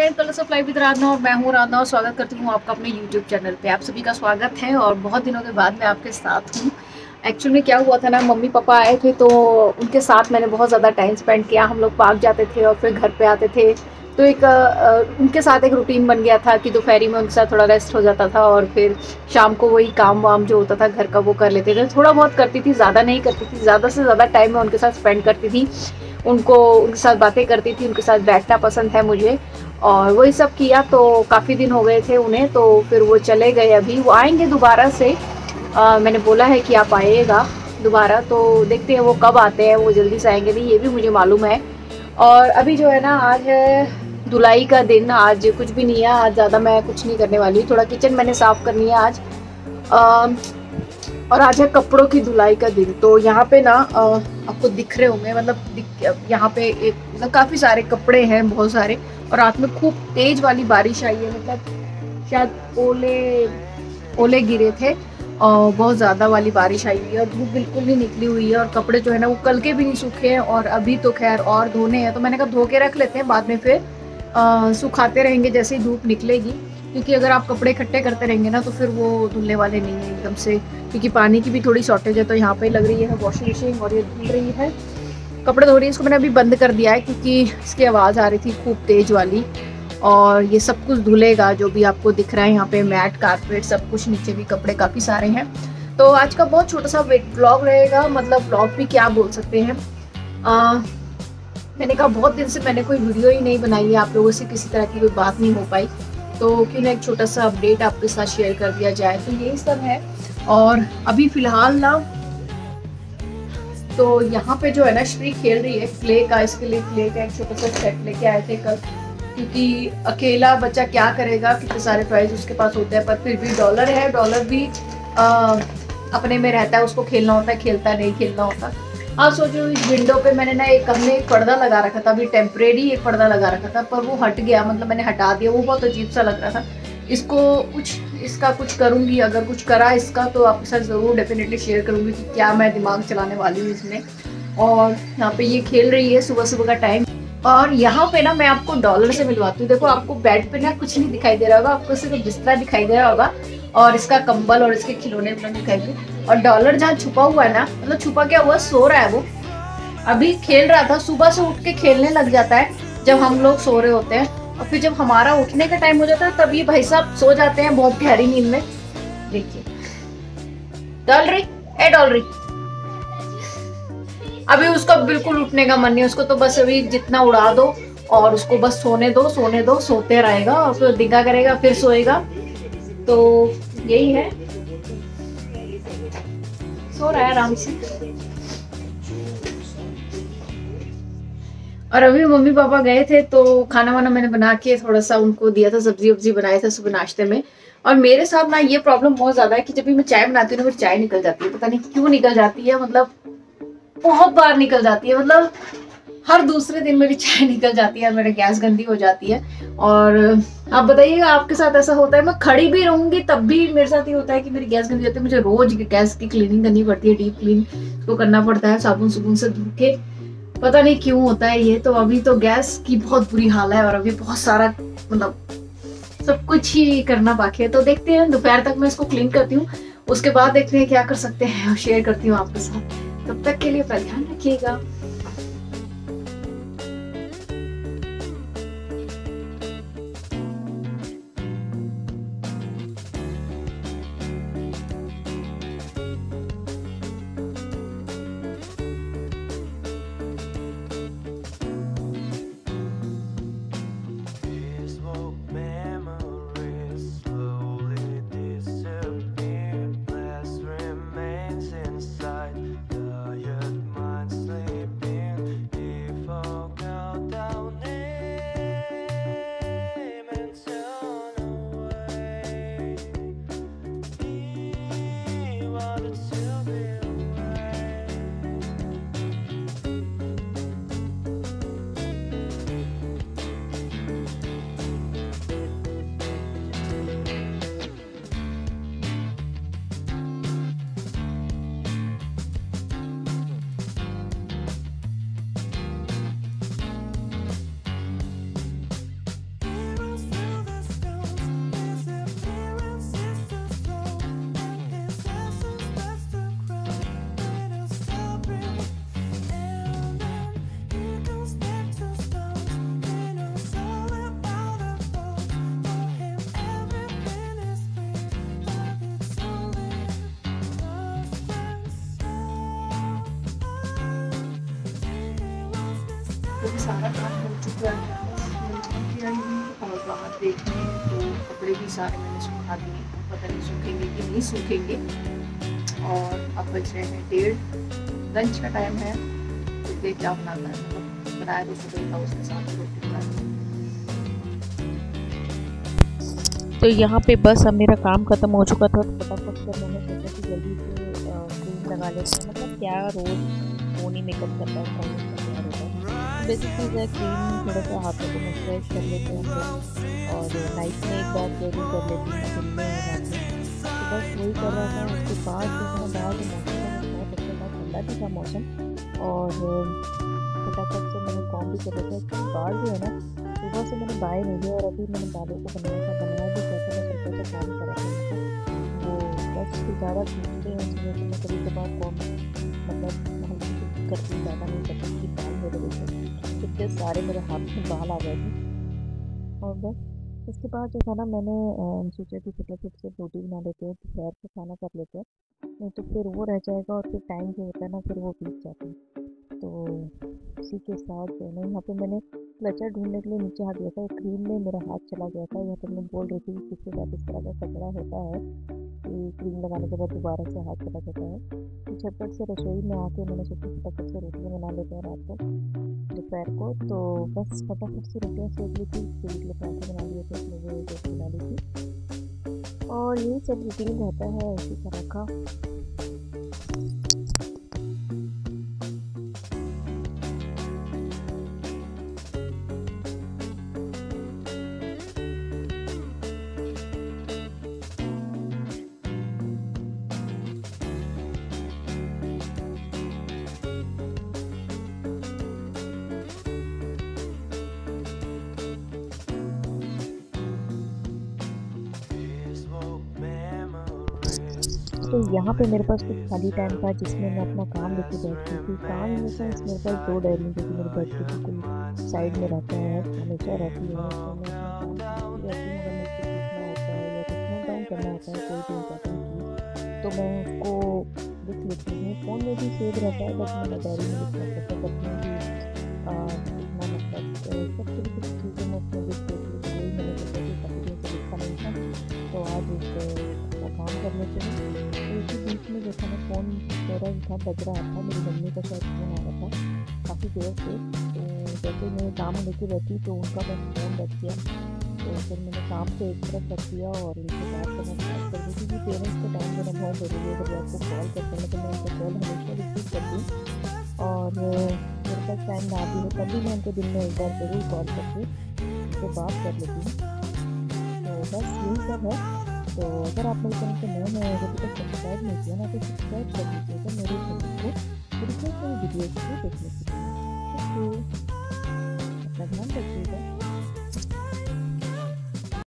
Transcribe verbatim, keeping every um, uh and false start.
Friend, colours of life with Radhna और मैं हूँ राधना और स्वागत करती हूँ आपका अपने यूट्यूब चैनल पे। आप सभी का स्वागत है और बहुत दिनों के बाद मैं आपके साथ हूँ। एक्चुअली में क्या हुआ था ना, मम्मी पापा आए थे तो उनके साथ मैंने बहुत ज़्यादा टाइम स्पेंड किया। हम लोग पार्क जाते थे और फिर घर पे आते थे, तो एक आ, उनके साथ एक रूटीन बन गया था कि दोपहरी में उनके साथ थोड़ा रेस्ट हो जाता था और फिर शाम को वही काम वाम जो होता था घर का वो कर लेते थे। थोड़ा बहुत करती थी, ज़्यादा नहीं करती थी। ज़्यादा से ज़्यादा टाइम मैं उनके साथ स्पेंड करती थी, उनको उनके साथ बातें करती थी, उनके साथ बैठना पसंद है मुझे और वही सब किया। तो काफ़ी दिन हो गए थे उन्हें, तो फिर वो चले गए। अभी वो आएंगे दोबारा से। आ, मैंने बोला है कि आप आइएगा दोबारा, तो देखते हैं वो कब आते हैं। वो जल्दी से आएंगे नहीं, ये भी मुझे मालूम है। और अभी जो है ना, आज है धुलाई का दिन। आज कुछ भी नहीं है, आज ज़्यादा मैं कुछ नहीं करने वाली। थोड़ा किचन मैंने साफ़ करनी है आज। आ, और आज है कपड़ों की धुलाई का दिन। तो यहाँ पे ना आ, आपको दिख रहे होंगे, मतलब यहाँ पे एक मतलब काफ़ी सारे कपड़े हैं, बहुत सारे। और रात में खूब तेज वाली बारिश आई है, मतलब शायद ओले ओले गिरे थे और बहुत ज़्यादा वाली बारिश आई हुई है और धूप बिल्कुल नहीं निकली हुई है। और कपड़े जो है ना वो कल के भी नहीं सूखे हैं और अभी तो खैर और धोने हैं। तो मैंने कहा धो के रख लेते हैं, बाद में फिर आ, सुखाते रहेंगे जैसे ही धूप निकलेगी। क्योंकि अगर आप कपड़े इकट्ठे करते रहेंगे ना तो फिर वो धुलने वाले नहीं है एकदम से, क्योंकि पानी की भी थोड़ी शॉर्टेज है। तो यहाँ पे लग रही है वॉशिंग मशीन और ये धुल रही है, कपड़े धो रही है। इसको मैंने अभी बंद कर दिया है क्योंकि इसकी आवाज़ आ रही थी खूब तेज वाली। और ये सब कुछ धुलेगा जो भी आपको दिख रहा है, यहाँ पे मैट कारपेट सब कुछ, नीचे भी कपड़े काफ़ी सारे हैं। तो आज का बहुत छोटा सा व्लॉग रहेगा, मतलब व्लॉग भी क्या बोल सकते हैं। आ, मैंने कहा बहुत दिन से मैंने कोई वीडियो ही नहीं बनाई है, आप लोगों से किसी तरह की कोई बात नहीं हो पाई, तो क्यों ना एक छोटा सा अपडेट आपके साथ शेयर कर दिया जाए। तो यही सब है। और अभी फ़िलहाल ना तो यहाँ पे जो है ना श्री खेल रही है क्ले का। इसके लिए क्ले का एक छोटा सा सेट लेके आए थे कल, क्योंकि अकेला बच्चा क्या करेगा, कितने सारे टॉयज उसके पास होते हैं। पर फिर भी डॉलर है, डॉलर भी आ, अपने में रहता है, उसको खेलना होता है, खेलता नहीं खेलना होता। आप सोचो इस विंडो पे मैंने ना एक हमने एक पर्दा लगा रखा था, अभी टेम्परेरी एक पर्दा लगा रखा था, पर वो हट गया, मतलब मैंने हटा दिया। वो बहुत अजीब सा लग रहा था। इसको कुछ इसका कुछ करूँगी, अगर कुछ करा इसका तो आपके साथ ज़रूर डेफिनेटली शेयर करूँगी कि क्या मैं दिमाग चलाने वाली हूँ इसमें। और यहाँ पे ये खेल रही है सुबह सुबह का टाइम। और यहाँ पे ना मैं आपको डॉलर से मिलवाती हूँ। देखो आपको बेड पे ना कुछ नहीं दिखाई दे रहा होगा, आपको सिर्फ बिस्तरा दिखाई दे रहा होगा और इसका कंबल और इसके खिलौने दिखाई दे। और डॉलर जहाँ छुपा हुआ है ना, मतलब छुपा क्या हुआ, सो रहा है वो। अभी खेल रहा था, सुबह से उठ के खेलने लग जाता है जब हम लोग सो रहे होते हैं, और फिर जब हमारा उठने का टाइम हो जाता है तब ये भाई साहब सो जाते हैं बहुत गहरी नींद में। देखिए डॉलरी, ए डॉलरी, अभी उसका बिल्कुल उठने का मन नहीं है। उसको तो बस अभी जितना उड़ा दो और उसको बस सोने दो, सोने दो, सोते रहेगा और फिर दिखा करेगा, फिर सोएगा। तो यही है, सो रहा है आराम से। और अभी मम्मी पापा गए थे तो खाना वाना मैंने बना के थोड़ा सा उनको दिया था, सब्जी वब्जी बनाया था सुबह नाश्ते में। और मेरे साथ ना ये प्रॉब्लम बहुत ज्यादा है कि जब भी मैं चाय बनाती हूँ ना, फिर चाय निकल जाती है, पता नहीं क्यों निकल जाती है, मतलब बहुत बार निकल जाती है, मतलब हर दूसरे दिन मेरी चाय निकल जाती है, मेरी गैस गंदी हो जाती है। और आप बताइएगा आपके साथ ऐसा होता है? मैं खड़ी भी रहूंगी तब भी मेरे साथ ये होता है कि मेरी गैस गंदी होती है। मुझे रोज गैस की क्लीनिंग करनी पड़ती है, डीप क्लीन उसको करना पड़ता है साबुन सुबुन से धो के, पता नहीं क्यों होता है ये। तो अभी तो गैस की बहुत बुरी हाल है और अभी बहुत सारा मतलब सब कुछ ही करना बाकी है। तो देखते हैं, दोपहर तक मैं इसको क्लीन करती हूँ, उसके बाद देखते हैं क्या कर सकते हैं और शेयर करती हूँ आपके साथ। तब तक के लिए अपना ध्यान रखिएगा। सारा काम हो चुका है, बस आई हूँ और बाहर देखने हैं तो कपड़े भी सारे मैंने सुखा दिए, पता नहीं सूखेंगे कि नहीं सूखेंगे। और अब बज रहे हैं डेढ़, लंच का टाइम है। तो देख क्या बनाता है, बनाया तो सुबह था उसके साथ रोटी बनाई। तो यहाँ पे बस अब मेरा काम ख़त्म हो चुका था, तो फटाफट से मैंने सोचा कि जल्दी से क्रीम लगा लेते हैं। मतलब क्या रोज़ फोन ही मेकअप करता है, फोन में तैयार होता है। बेसिक चीज़ है, क्रीम थोड़ा सा हाथों को मॉइस्चराइज कर लेते हैं हम लोग, और नाइट में एक बार जरूर कर लेती हूँ, दिन में और रात में। तो बस वही कर रहा था। उसके बाद जो है बाहर जो मौसम है बहुत अच्छा था, ठंडा भी था मौसम। और फटाफट से मैंने कॉम भी कर लेते हैं, क्योंकि बाल जो है ना सुबह से मैंने बाय नहीं लिया, और अभी मैंने बालों को बनाया था बनाया भी क्या था, मैं हल्का सा काम करा था। वो बस ज़्यादा घूमते हैं सुबह से, मैं कभी कभार कॉम मतलब हल्की सी करती हूँ, ज़्यादा नहीं करती कि बाल मेरे देखे इतने सारे मेरे हाथ में बाल आ गए थे। और बस उसके बाद जो था ना मैंने अ, सोचा कि फटाफट से रोटी बना लेते हैं, दोपहर का खाना कर लेते हैं, नहीं तो फिर वो रह जाएगा और फिर टाइम जो होता है ना फिर वो बीत जाता है। तो उसी के साथ जो है ना यहाँ पे मैंने क्लचर ढूंढने के लिए नीचे हाथ दिया था, क्रीम में मेरा हाथ चला गया था। यहाँ पे मैं बोल रही थी कि किसके साथ इस तरह का कचरा होता है कि क्रीम लगाने के बाद दोबारा से हाथ चला जाता है। तो झटपट से रसोई में आके मैंने सोचा फटाफट से रोटियाँ बना लेते हैं रात को दोपहर को। तो बस फटाफट से रोटियाँ सेक ली थी, फिर के पराठे बना लिए थे, फिर रोटी बना ली थी, और यही सब रूटीन रहता है इसी तरह का। तो यहाँ पे मेरे पास कुछ खाली टाइम था जिसमें मैं अपना काम लेके बैठती थी। काम इन द सेंस मेरे पास दो डायरी जो कि मेरे बेड के बिल्कुल साइड में रहता है, हमेशा रहती है, तो मैं अपना काम करती रहती हूँ। अगर मुझे लिखना होता है या कुछ नोट डाउन करना होता है कोई भी इम्पोर्टेंट चीज़, तो मैं उसको लिख लेती हूँ। फ़ोन में भी सेव रहता है, बट मैं डायरी में लिख लेती हूँ, तब अपने भी लिखना मतलब सब छोटी छोटी चीज़ें मैं उसमें लिख देती हूँ। तो वही मैंने सोचा कि काफ़ी दिन से लिखा नहीं था, तो आज एक अपना काम कर लेते हैं। तो इसी बीच में जो था ना फ़ोन मेरा था बज रहा था, मेरी मम्मी का शायद फ़ोन आ रहा था काफ़ी देर से। तो जैसे मैं काम लेके बैठी तो उनका बस फ़ोन बज गया, तो फिर मैंने काम को एक तरफ रख दिया और उनसे बात करना स्टार्ट कर दी, क्योंकि पेरेंट्स को टाइम देना बहुत ज़रूरी है। जब आपको कॉल करते हैं तो मैं उनको कॉल हमेशा रिसीव करती हूँ, और मेरे पास टाइम ना भी हो तभी मैं उनको दिन में एक बार ज़रूर कॉल करके उनसे बात कर लेती हूँ। तो बस यही सब है। तो अगर आप मेरे चैनल पर नए हैं, अभी तक सब्सक्राइब नहीं किया ना, तो सब्सक्राइब कर दीजिएगा मेरे चैनल को, फिर से कोई वीडियोज़ को देखने के लिए। थैंक यू, अपना ध्यान रखिएगा।